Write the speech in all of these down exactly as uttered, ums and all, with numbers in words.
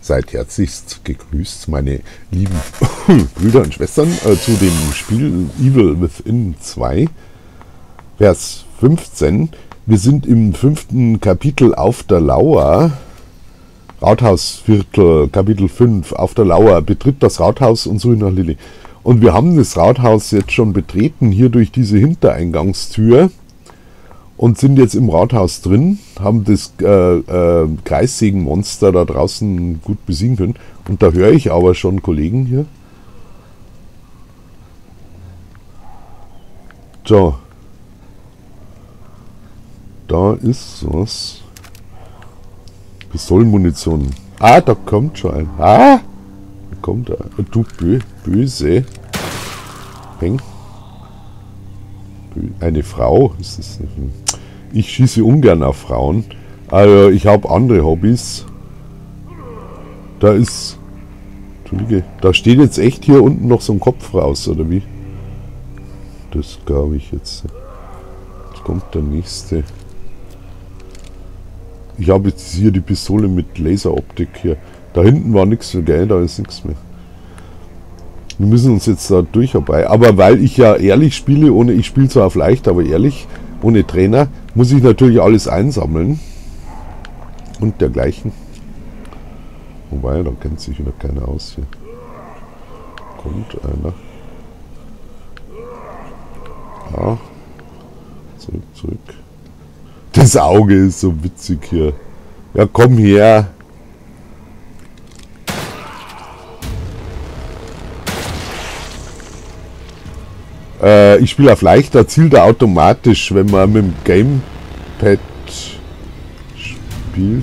Seid herzlichst gegrüßt, meine lieben Brüder und Schwestern, äh, zu dem Spiel Evil Within zwei, Vers fünfzehn. Wir sind im fünften Kapitel auf der Lauer, Rathausviertel, Kapitel fünf, auf der Lauer, betritt das Rathaus und suche nach Lilly. Und wir haben das Rathaus jetzt schon betreten, hier durch diese Hintereingangstür. Und sind jetzt im Rathaus drin, haben das äh, äh, Kreissägenmonster da draußen gut besiegen können. Und da höre ich aber schon Kollegen hier. So. Da ist was. Pistolenmunition. Ah, da kommt schon ein. Ah! Da kommt ein. Du bö böse. Peng. Eine Frau. Ist das nicht? Ich schieße ungern auf Frauen. Also ich habe andere Hobbys. Da ist... Entschuldige. Da steht jetzt echt hier unten noch so ein Kopf raus, oder wie? Das glaube ich jetzt. Jetzt kommt der nächste. Ich habe jetzt hier die Pistole mit Laseroptik hier. Da hinten war nichts so geil, da ist nichts mehr. Wir müssen uns jetzt da durcharbeiten. Aber weil ich ja ehrlich spiele, ohne, ich spiele zwar auf leicht, aber ehrlich, ohne Trainer, muss ich natürlich alles einsammeln. Und dergleichen. Wobei, da kennt sich wieder keiner aus hier. Kommt einer. Ja. Zurück, zurück. Das Auge ist so witzig hier. Ja, komm her. Äh, ich spiele auf leichter, zielt er automatisch, wenn man mit dem Gamepad spielt.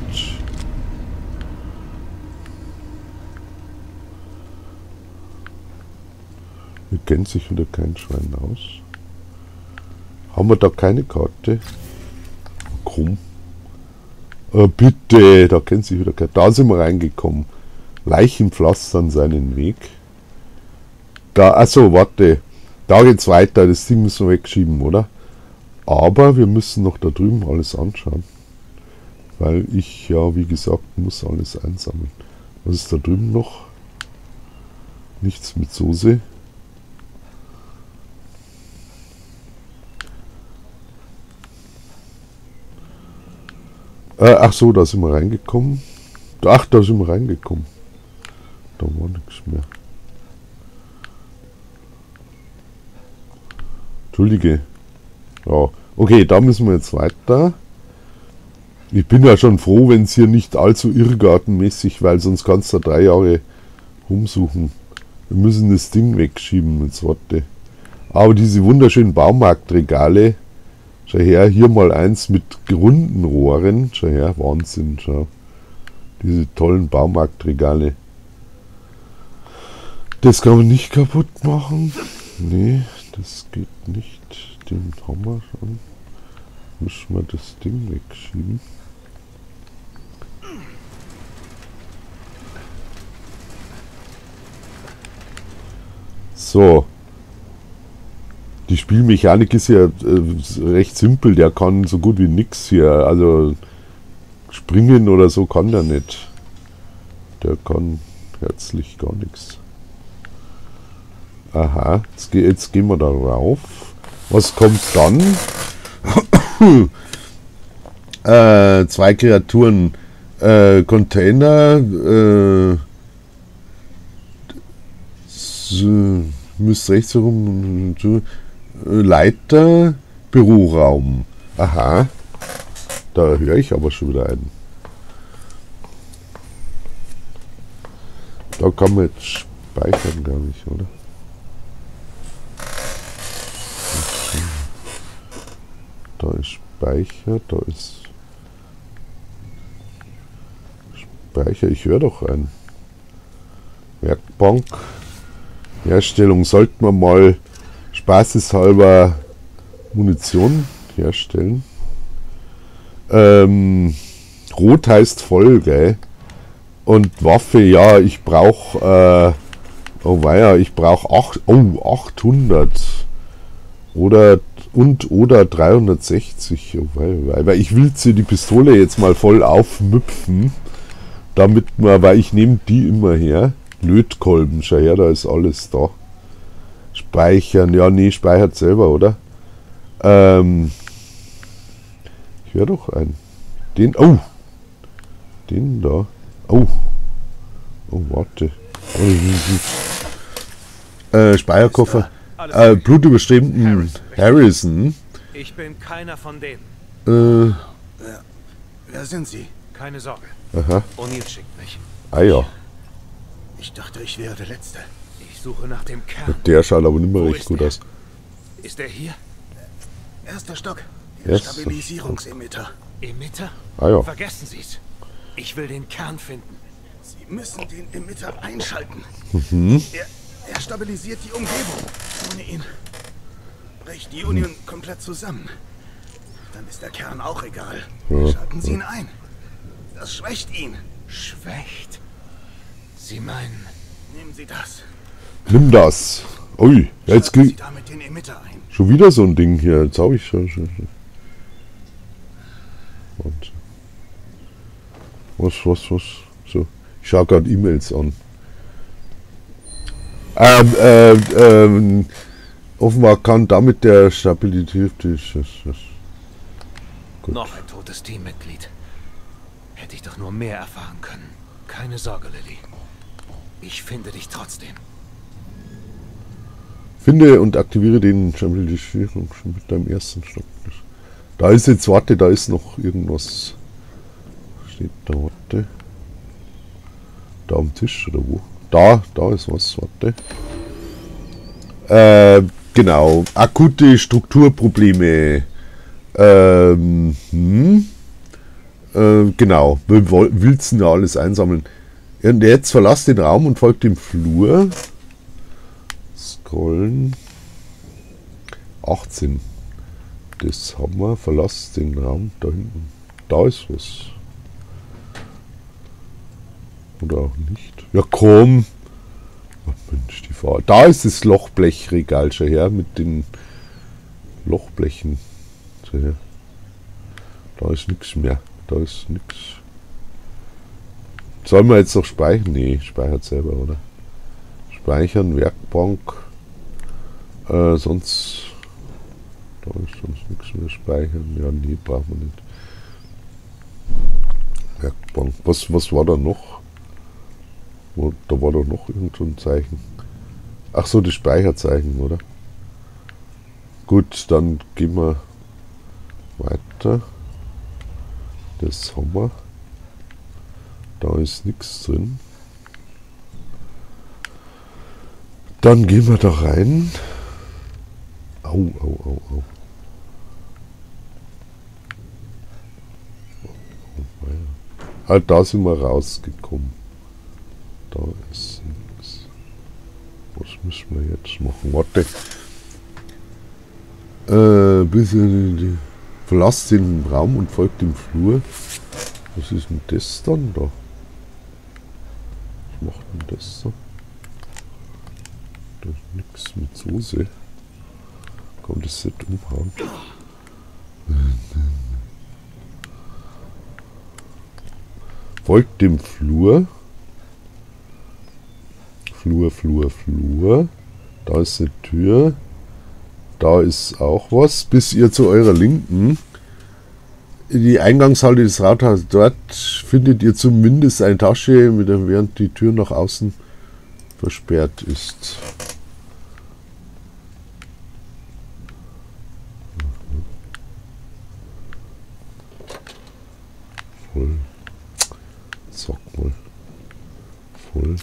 Hier kennt sich wieder kein Schwein aus. Haben wir da keine Karte? Krumm. Äh, bitte, da kennt sich wieder kein. Da sind wir reingekommen. Leichen pflastern seinen Weg. Da, achso, warte. Da geht's weiter, das Ding müssen wir wegschieben, oder? Aber wir müssen noch da drüben alles anschauen. Weil ich, ja, wie gesagt, muss alles einsammeln. Was ist da drüben noch? Nichts mit Soße. Äh, ach so, da sind wir reingekommen. Ach, da sind wir reingekommen. Da war nichts mehr. Entschuldige. Ja, okay, da müssen wir jetzt weiter. Ich bin ja schon froh, wenn es hier nicht allzu irrgartenmäßig, weil sonst kannst du da drei Jahre rumsuchen. Wir müssen das Ding wegschieben, jetzt warte. Aber diese wunderschönen Baumarktregale, schau her, hier mal eins mit runden Rohren, schau her, Wahnsinn, schau. Diese tollen Baumarktregale. Das kann man nicht kaputt machen. Nee. Das geht nicht. Den haben wir schon. Müssen wir das Ding wegschieben. So. Die Spielmechanik ist ja äh, recht simpel. Der kann so gut wie nix hier. Also springen oder so kann der nicht. Der kann herzlich gar nichts. Aha, jetzt, jetzt gehen wir da rauf. Was kommt dann? äh, zwei Kreaturen. Äh, Container. Äh, so, müsste rechts herum. Leiter. Büroraum. Aha. Da höre ich aber schon wieder einen. Da kann man jetzt speichern, gar nicht, oder? Da ist Speicher, da ist Speicher, ich höre doch einen. Werkbank, Herstellung, sollten wir mal spaßeshalber Munition herstellen. Ähm, Rot heißt voll, gell? Und Waffe, ja, ich brauche, äh, oh weia, ich brauche oh, achthundert. Oder und oder dreihundertsechzig, oh, weil, weil ich will sie die Pistole jetzt mal voll aufmüpfen. Damit man, weil ich nehme die immer her. Lötkolben, schau her, da ist alles da. Speichern, ja, nee, speichert selber, oder? Ähm, ich höre doch einen. Den, oh! Den da. Oh! Oh, warte. Oh, äh, Speicherkoffer. Äh, blutüberströmten Harrison. Harrison. Ich bin keiner von denen. Äh. Wer, wer sind Sie? Keine Sorge. Aha. O'Neill schickt mich. Ah ja. Ich dachte, ich wäre der Letzte. Ich suche nach dem Kern. Der schaut aber nicht mehr Wo recht ist gut der? aus. Ist er hier? Erster Stock. Der Erster Stabilisierungsemitter. Emitter? Ah ja. Vergessen Sie's. Ich will den Kern finden. Sie müssen den Emitter einschalten. Mhm. Er, er stabilisiert die Umgebung. Ohne ihn bricht die Union komplett zusammen. Dann ist der Kern auch egal. Ja. Schalten Sie ihn ein. Das schwächt ihn. Schwächt? Sie meinen... Nehmen Sie das. Nimm das. Ui, ja, jetzt Schalten Sie krieg damit den Emitter ein. schon wieder so ein Ding hier. Jetzt habe ich schon. schon, schon. Und was, was, was? So. Ich schaue gerade E-Mails an. Ähm, ähm, ähm, offenbar kann damit der Stabilität. Das, das, das. Gut. Noch ein totes Teammitglied. Hätte ich doch nur mehr erfahren können. Keine Sorge, Lilly. Ich finde dich trotzdem. Finde und aktiviere den Stabilisierung schon mit deinem ersten Stock. Da ist jetzt, warte, da ist noch irgendwas. Steht da, warte. Da am Tisch oder wo? Da, da ist was, warte. Äh, genau. Akute Strukturprobleme. Ähm, hm. Äh, genau. Wir willst ja alles einsammeln. Und jetzt verlass den Raum und folgt dem Flur. Scrollen. achtzehn. Das haben wir. Verlass den Raum da hinten. Da ist was. Oder auch nicht. Ja, komm. Ach, Mensch, die Fahr da ist das Lochblechregal schon her mit den Lochblechen. So her. Da ist nichts mehr. Da ist nichts. Sollen wir jetzt noch speichern? Nee, speichert selber, oder? Speichern, Werkbank. Äh, sonst. Da ist sonst nichts mehr speichern. Ja, nee, brauchen wir nicht. Werkbank. Was, was war da noch? Wo, da war doch noch irgend so ein Zeichen. Ach so, das Speicherzeichen, oder? Gut, dann gehen wir weiter. Das haben wir. Da ist nichts drin. Dann gehen wir da rein. Au, au, au, au. Halt, da sind wir rausgekommen. Da ist nichts. Was müssen wir jetzt machen? Warte. Äh, bisschen verlasst den Raum und folgt dem Flur. Was ist denn das dann da? Was macht denn das so? Da ist nichts mit Soße. Komm, das nicht umhauen. Folgt dem Flur. Flur, Flur, Flur. Da ist eine Tür. Da ist auch was. Bis ihr zu eurer Linken. Die Eingangshalle des Rathauses. Dort findet ihr zumindest eine Tasche, mit der, während die Tür nach außen versperrt ist. Voll. Sag mal. Voll.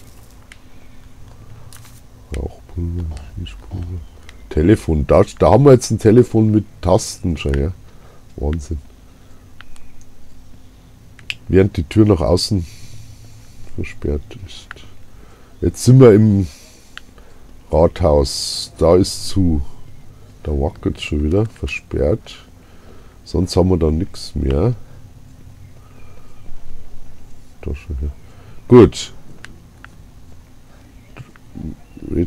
Rauchpulver, Schießpulver. Telefon. Da, da haben wir jetzt ein Telefon mit Tasten schon, ja. Wahnsinn. Während die Tür nach außen versperrt ist. Jetzt sind wir im Rathaus. Da ist zu. Da wackelt es schon wieder. Versperrt. Sonst haben wir da nichts mehr. Da schon her. Gut.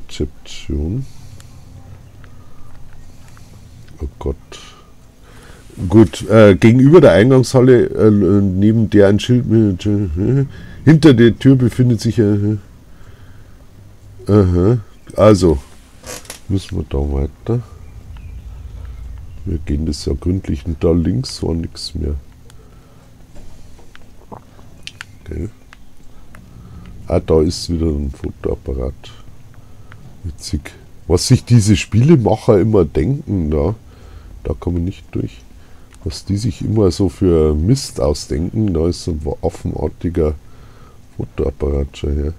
Rezeption. Oh Gott. Gut, äh, gegenüber der Eingangshalle, äh, neben der ein Schild mit, äh, hinter der Tür befindet sich ein, äh, uh, also, müssen wir da weiter. Wir gehen das ja gründlich und da links war nichts mehr. Okay. Ah, da ist wieder ein Fotoapparat. Witzig. Was sich diese Spielemacher immer denken, da, da kommen wir nicht durch. Was die sich immer so für Mist ausdenken, da ist so ein waffenartiger Fotoapparat schon her.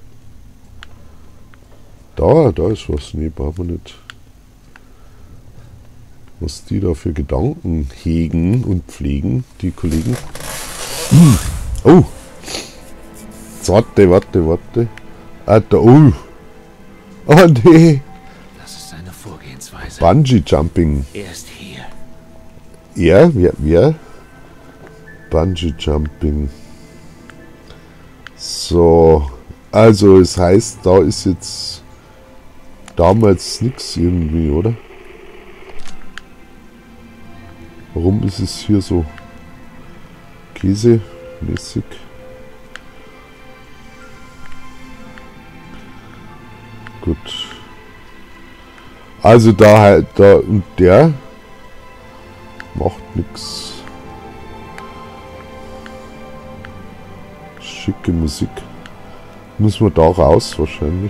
Da, da ist was, nee, brauchen wir nicht. Was die da für Gedanken hegen und pflegen, die Kollegen. Hm. Oh! Warte, warte, warte. Ah, da, oh! Oh, nee! Das ist seine Vorgehensweise. Bungee Jumping. Er ist hier. Er? Wer? Wer? Bungee Jumping. So. Also, es heißt, da ist jetzt damals nichts irgendwie, oder? Warum ist es hier so käsemäßig? Gut. Also da halt, da und der macht nichts. Schicke Musik. Muss man da raus wahrscheinlich.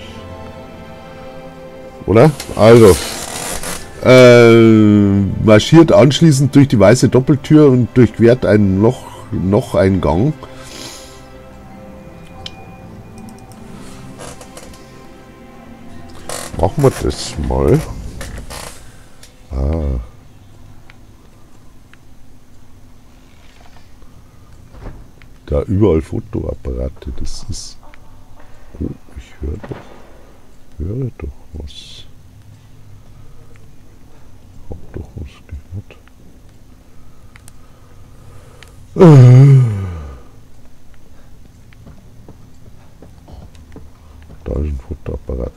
Oder? Also. Äh, marschiert anschließend durch die weiße Doppeltür und durchquert einen noch, noch einen Gang. Machen wir das mal. Ah. Da überall Fotoapparate, das ist... Oh, ich höre doch, höre doch was. Hab doch was gehört. Äh. Da ist ein Fotoapparat.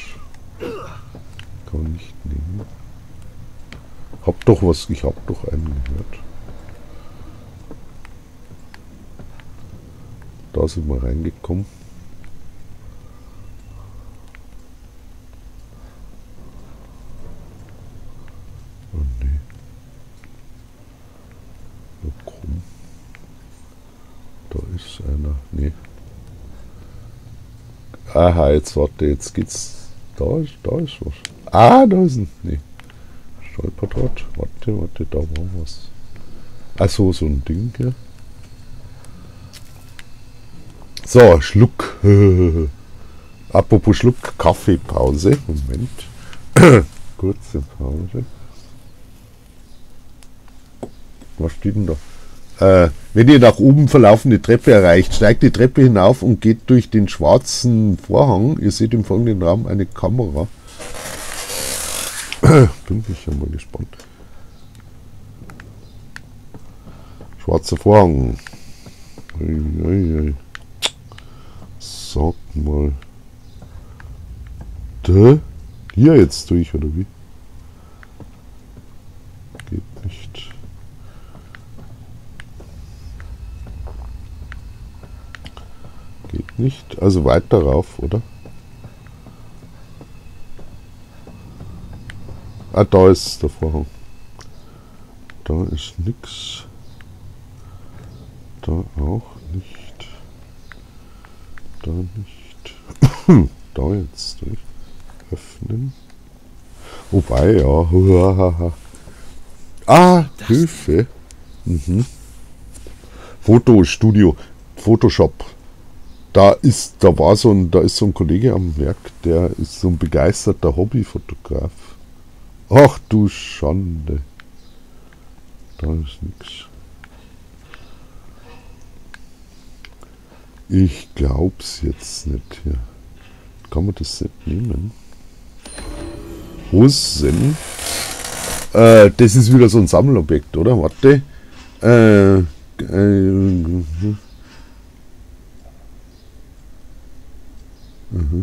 Kann man nicht nehmen. Hab doch was, ich hab doch einen gehört. Da sind wir reingekommen. Oh nee. Da krumm. Da ist einer. Nee. Aha, jetzt warte, jetzt geht's. Da ist, da ist was. Ah, da ist ein. Nee. Stolperdraht. Warte, warte, da war was. Achso, so ein Ding hier. So, Schluck. Apropos Schluck, Kaffeepause. Moment. Kurze Pause. Was steht denn da? Äh, wenn ihr nach oben verlaufende Treppe erreicht, steigt die Treppe hinauf und geht durch den schwarzen Vorhang. Ihr seht im folgenden Raum eine Kamera. Bin ich ja mal gespannt. Schwarzer Vorhang. Ui, ui, ui. Sag mal. Da? Hier jetzt durch, oder wie? Geht nicht. Geht nicht. Also weiter rauf, oder? Ah, da ist der Vorhang. Da ist nix. Da auch nicht. Da nicht. Da jetzt durch. Öffnen. Wobei, ja. Ah, Hilfe. Mhm. Fotostudio. Photoshop. Da ist, da war so ein, da ist so ein Kollege am Werk, der ist so ein begeisterter Hobbyfotograf. Ach du Schande. Da ist nichts. Ich glaub's jetzt nicht hier. Kann man das nicht nehmen? Hosen. Äh, das ist wieder so ein Sammelobjekt, oder? Warte. Äh, äh, Mhm.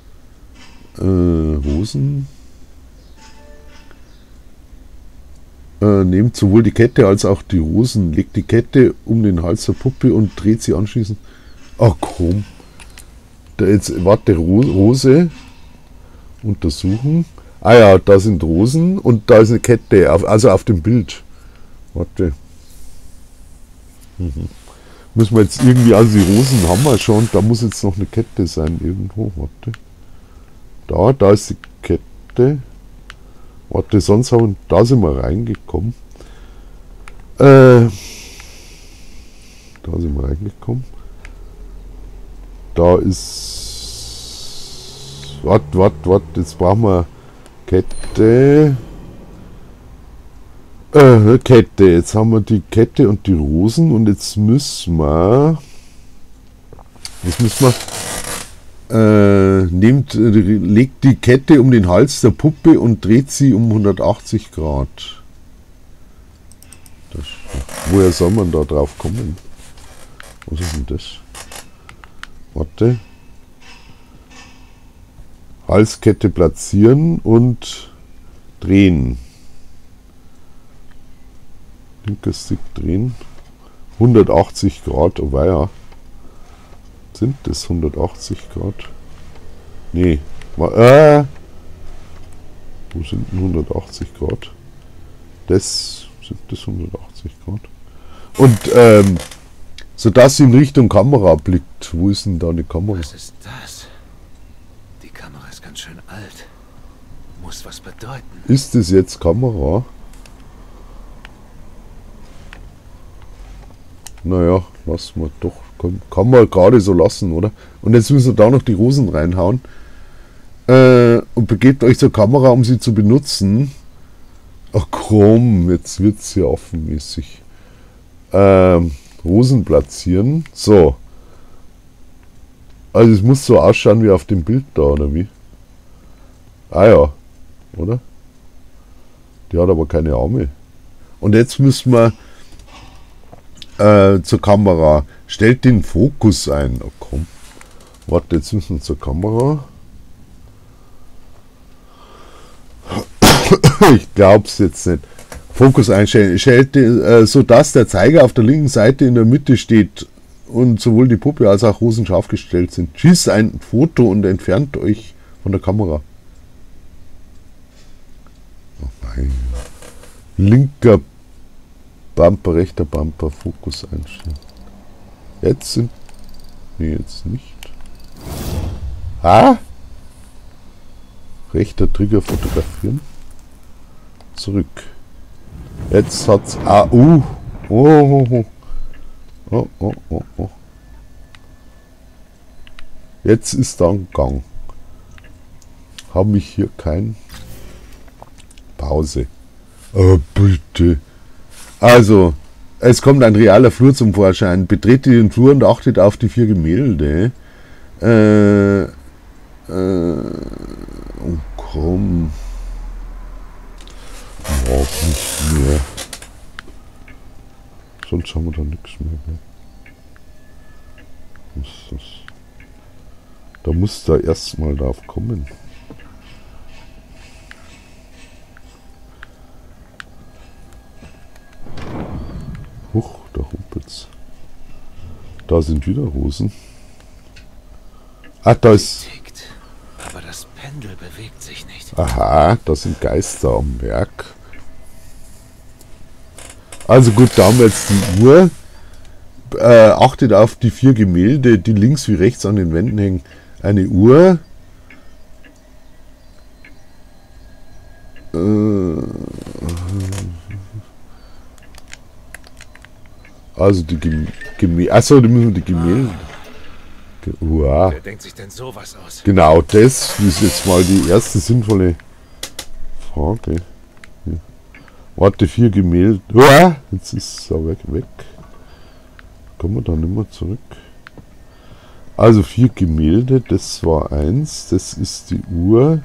Äh, Hosen. Äh, nehmt sowohl die Kette als auch die Rosen, legt die Kette um den Hals der Puppe und dreht sie anschließend. Ach komm. Da jetzt, warte, Ro Rose. Untersuchen. Ah ja, da sind Rosen und da ist eine Kette, auf, also auf dem Bild. Warte. Mhm. Müssen wir jetzt irgendwie, also die Rosen haben wir schon, da muss jetzt noch eine Kette sein irgendwo. Warte. Da, da ist die Kette. Warte, sonst haben wir, da sind wir reingekommen. Äh, da sind wir reingekommen. Da ist. Warte, warte, warte, jetzt brauchen wir Kette. Äh, Kette. Jetzt haben wir die Kette und die Rosen und jetzt müssen wir. Jetzt müssen wir. Äh, nehmt, legt die Kette um den Hals der Puppe und dreht sie um hundertachtzig Grad. Das, woher soll man da drauf kommen? Was ist denn das? Warte. Halskette platzieren und drehen. Linker Stick drehen. hundertachzig Grad, oh weia. Sind das hundertachtzig Grad? Nee. Äh, wo sind denn hundertachtzig Grad? Das sind das hundertachtzig Grad. Und ähm, sodass sie in Richtung Kamera blickt. Wo ist denn da eine Kamera? Was ist das? Die Kamera ist ganz schön alt. Muss was bedeuten. Ist das jetzt Kamera? Naja, lassen wir doch. Kann, kann man gerade so lassen, oder? Und jetzt müssen wir da noch die Rosen reinhauen. Äh, und begebt euch zur Kamera, um sie zu benutzen. Ach komm, jetzt wird es hier offenmäßig. Ähm, Rosen platzieren. So. Also es muss so ausschauen wie auf dem Bild da, oder wie? Ah ja, oder? Die hat aber keine Arme. Und jetzt müssen wir äh, zur Kamera. Stellt den Fokus ein. Oh, komm. Warte, jetzt müssen wir zur Kamera. Ich glaub's jetzt nicht. Fokus einstellen. Stellt, äh, so dass der Zeiger auf der linken Seite in der Mitte steht und sowohl die Puppe als auch Rosen scharf gestellt sind. Schießt ein Foto und entfernt euch von der Kamera. Oh nein. Linker Bumper, rechter Bumper, Fokus einstellen. Jetzt sind. Nee, jetzt nicht. Ah! Rechter Trigger fotografieren. Zurück. Jetzt hat's. Ah, uh! Oh, oh, oh, oh, oh, oh. Jetzt ist da ein Gang. Habe ich hier kein. Pause. Oh, bitte. Also. Es kommt ein realer Flur zum Vorschein. Betretet den Flur und achtet auf die vier Gemälde. Äh, äh, oh komm. Auch nicht mehr. Sonst haben wir da nichts mehr. Was ist das? Da muss da erstmal drauf kommen. Huch, da humpelt's. Da sind wieder Rosen. Ah, da ist. Aber das Pendel bewegt sich nicht. Aha, da sind Geister am Werk. Also gut, da haben wir jetzt die Uhr. Äh, achtet auf die vier Gemälde, die links wie rechts an den Wänden hängen. Eine Uhr. Äh, also die Gemälde. Achso, die müssen wir die Gemälde. Uah. Wer denkt sich denn sowas aus? Genau, das ist jetzt mal die erste sinnvolle Frage. Hier. Warte, vier Gemälde. Uah, jetzt ist es aber weg. Kommen wir da nicht mehr zurück. Also vier Gemälde, das war eins, das ist die Uhr.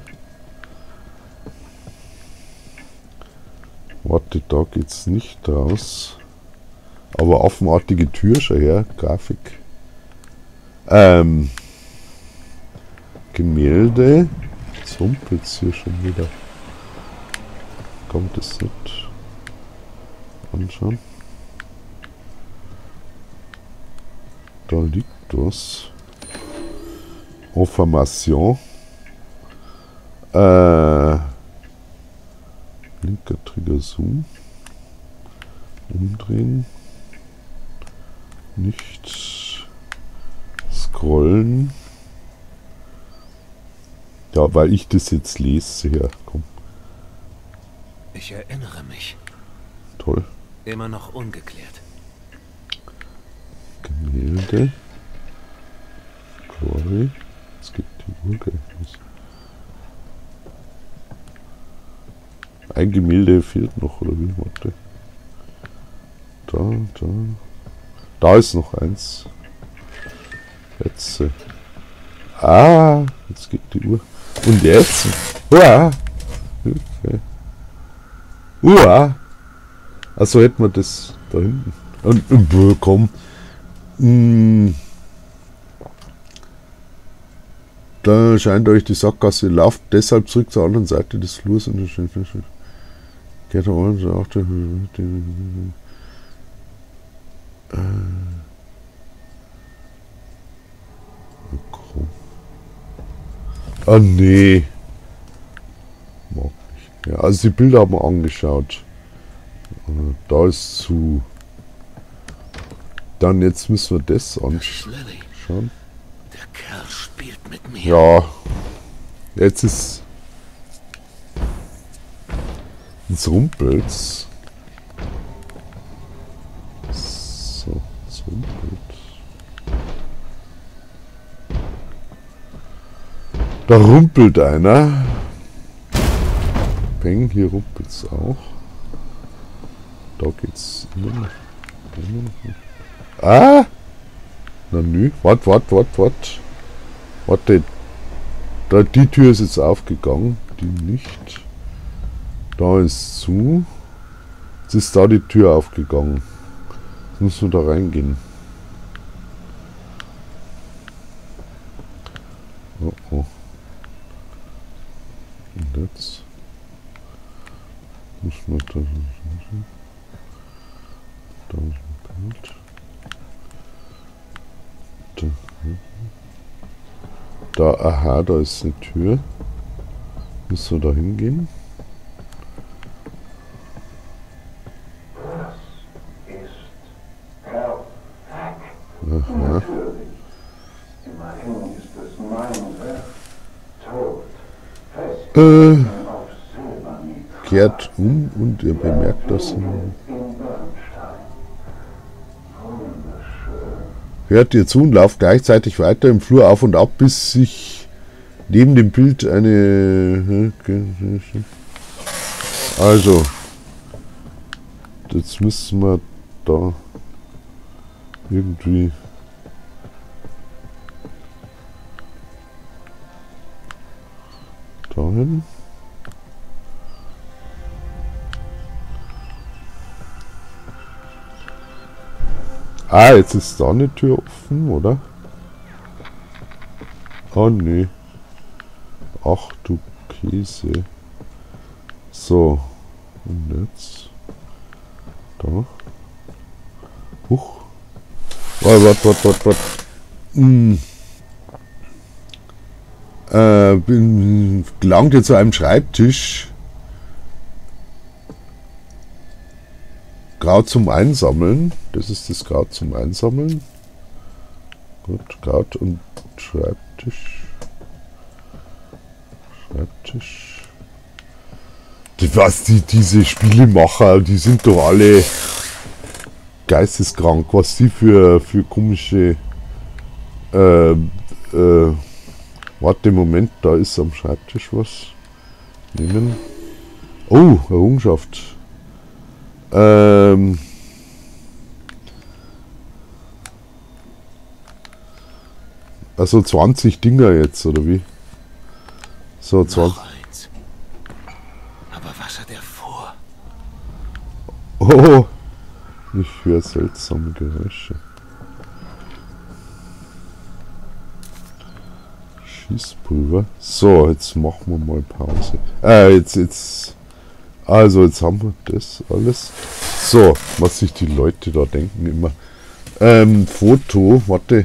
Warte, da geht's nicht raus. Aber affenartige Tür schon her, Grafik. Ähm, Gemälde. Jetzt humpelt es hier schon wieder. Kommt es nicht? anschauen. Da liegt was. Information. Äh, linker Trigger Zoom. Umdrehen. Nicht scrollen. Ja, weil ich das jetzt lese. Ja, komm. Ich erinnere mich. Toll. Immer noch ungeklärt. Gemälde. Glory. Es gibt die Uhr gleich was. Ein Gemälde fehlt noch, oder wie? Warte. Da, da. Da ist noch eins. Jetzt. Äh. Ah, jetzt geht die Uhr. Und jetzt? Uah! Hilfe. Uah! Also hätten wir das da hinten. Und, und komm. Hm. Da scheint euch die Sackgasse. Lauft deshalb zurück zur anderen Seite des Flurs und geht auch der Ah nee. Mag nicht. Ja, also die Bilder haben wir angeschaut. Da ist zu. Dann jetzt müssen wir das anschauen. Der Kerl spielt mit mir. Ja. Jetzt ist. Jetzt rumpelt's. So, jetzt rumpelt. Da rumpelt einer. Peng, hier rumpelt's auch. Da geht's immer noch. Immer noch. Ah! Na nü. Wart, wart, wart, wart. Warte. Da, die Tür ist jetzt aufgegangen. Die nicht. Da ist zu. Jetzt ist da die Tür aufgegangen. Jetzt müssen wir da reingehen. Oh oh. Und jetzt muss man da. Da ist ein Bild. Da, da, aha, da ist eine Tür. Müssen wir da hingehen? Aha. Äh, kehrt um und ihr bemerkt, dass sie hört ihr zu und lauft gleichzeitig weiter im Flur auf und ab, bis sich neben dem Bild eine... Also, jetzt müssen wir da irgendwie... dahin. Ah, jetzt ist da eine Tür offen, oder? Oh nee. Ach du Käse. So. Und jetzt. Da. Huch. Warte, warte, warte, warte, warte. Hm. Äh, bin, gelangt ihr zu einem Schreibtisch. Kraut zum Einsammeln. Das ist das Kraut zum Einsammeln. Gut, Kraut und Schreibtisch. Schreibtisch. Die, was, die, diese Spielemacher, die sind doch alle geisteskrank. Was die für, für komische... Äh, äh, warte, Moment, da ist am Schreibtisch was. Nehmen. Oh, Errungenschaft. Ähm. Also zwanzig Dinger jetzt, oder wie? So, zwanzig. Noch eins. Aber was hat er vor? Oh, ich höre seltsame Geräusche. Schießpulver. So, jetzt machen wir mal Pause. Äh, jetzt, jetzt. Also, jetzt haben wir das alles. So, was sich die Leute da denken immer. Ähm, Foto, warte.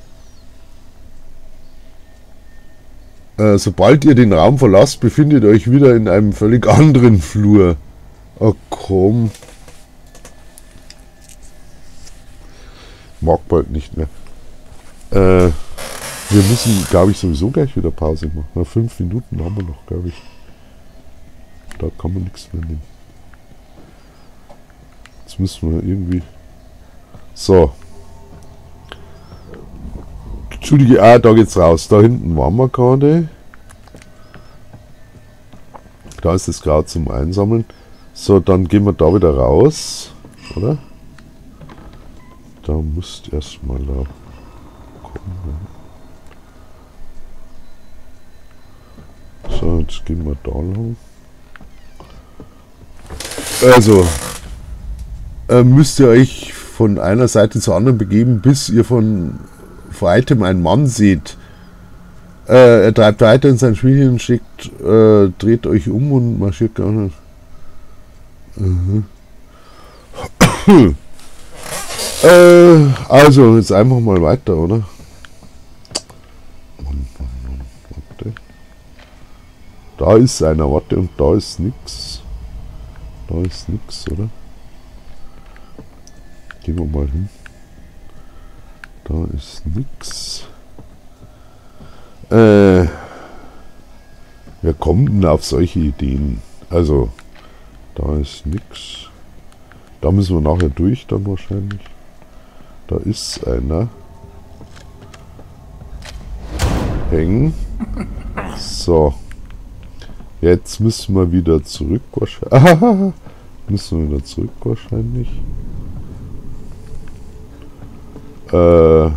Äh, sobald ihr den Raum verlasst, befindet ihr euch wieder in einem völlig anderen Flur. Oh komm. Mag bald nicht mehr. Äh, wir müssen, glaube ich, sowieso gleich wieder Pause machen. Na, fünf Minuten haben wir noch, glaube ich. Da kann man nichts mehr nehmen. Jetzt müssen wir irgendwie... So. Entschuldige, ah, da geht's raus. Da hinten waren wir gerade. Da ist das Kraut zum Einsammeln. So, dann gehen wir da wieder raus. Oder? Da musst erstmal da kommen. So, jetzt gehen wir da lang. Also, äh, müsst ihr euch von einer Seite zur anderen begeben, bis ihr von vor Item einen Mann seht. Äh, er treibt weiter in sein Spielchen und schickt, äh, dreht euch um und marschiert gar nicht. Uh-huh. äh, also, jetzt einfach mal weiter, oder? Warte. Da ist einer, warte, und da ist nix. Da ist nix, oder? Gehen wir mal hin. Da ist nix. Äh, wer kommt denn auf solche Ideen? Also, da ist nix. Da müssen wir nachher durch dann wahrscheinlich. Da ist einer. Hängen. So. Jetzt müssen wir wieder zurück wahrscheinlich. Müssen wir wieder zurück wahrscheinlich. Äh.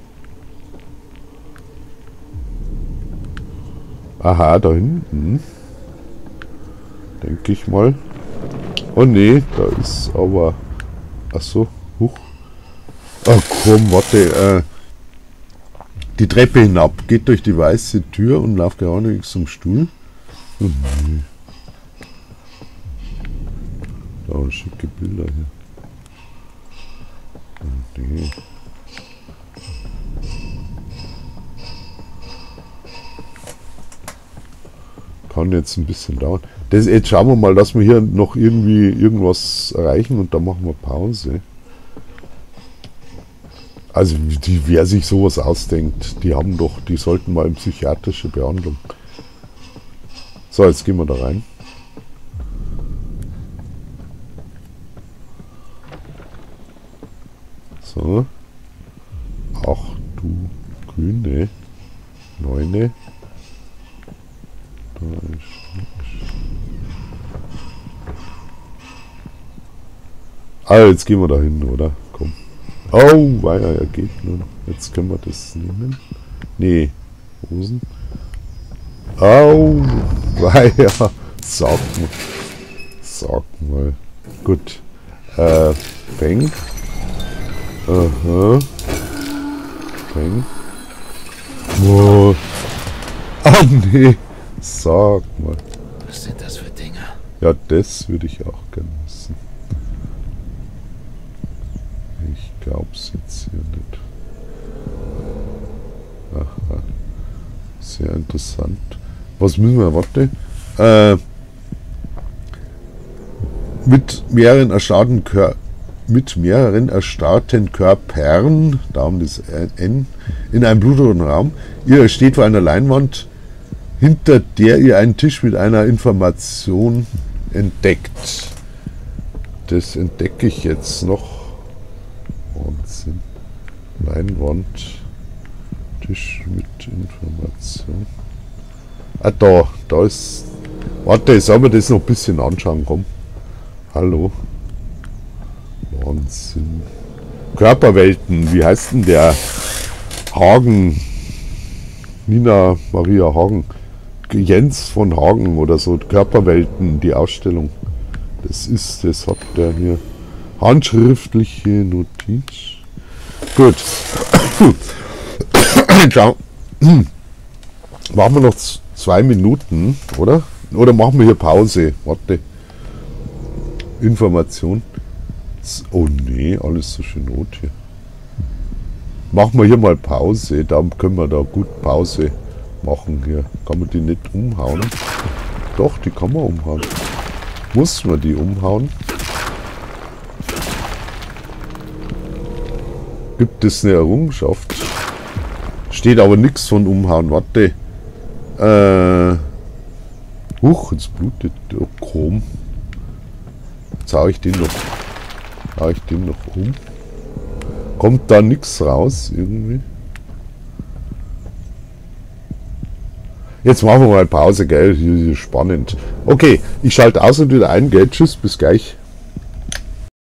Aha, da hinten. Denke ich mal. Oh nee, da ist aber... Achso, huch. Ach komm, warte. Äh, die Treppe hinab. Geht durch die weiße Tür und lauft geradewegs zum Stuhl. Oh nee. Da schicke Bilder hier. Oh nee. Kann jetzt ein bisschen dauern. Das, jetzt schauen wir mal, dass wir hier noch irgendwie irgendwas erreichen und dann machen wir Pause. Also die, wer sich sowas ausdenkt, die haben doch, die sollten mal in psychiatrische Behandlung. So, jetzt gehen wir da rein. So. Ach du Grüne. Neune. Da ist nichts. Ah, jetzt gehen wir da hin, oder? Komm. Oh, weia, er geht nur. Jetzt können wir das nehmen. Nee, Hosen. Au, weia. Sag mal. Sag mal. Gut. Äh, Peng. Aha. Peng. Oh. Ah, nee. Sag mal. Was sind das für Dinge? Ja, das würde ich auch gerne wissen. Ich glaub's jetzt hier nicht. Aha. Sehr interessant. Was müssen wir, warte? Äh, mit mehreren erstarrten Kör mit mehreren erstarrten Körpern, da haben das N, in einem blutroten Raum. Ihr steht vor einer Leinwand, hinter der ihr einen Tisch mit einer Information entdeckt. Das entdecke ich jetzt noch. Wahnsinn. Leinwand. Tisch mit Information. Ah, da. Da ist... Warte, sollen wir das noch ein bisschen anschauen? Komm. Hallo. Wahnsinn. Körperwelten. Wie heißt denn der? Hagen. Nina Maria Hagen. Jens von Hagen oder so. Körperwelten, die Ausstellung. Das ist, das hat der hier. Handschriftliche Notiz. Gut. Ciao. Machen wir noch zwei Minuten, oder? Oder machen wir hier Pause? Warte. Information. Jetzt. Oh nee, alles so schön rot hier. Machen wir hier mal Pause. Da können wir da gut Pause machen hier. Kann man die nicht umhauen? Doch, die kann man umhauen. Muss man die umhauen? Gibt es eine Errungenschaft? Steht aber nichts von umhauen. Warte. Äh. Huch, jetzt blutet der Chrom. Jetzt hau ich den noch. Hau ich den noch um. Kommt da nichts raus irgendwie? Jetzt machen wir mal Pause, gell? Hier ist spannend. Okay, ich schalte aus und wieder ein, gell? Tschüss, bis gleich.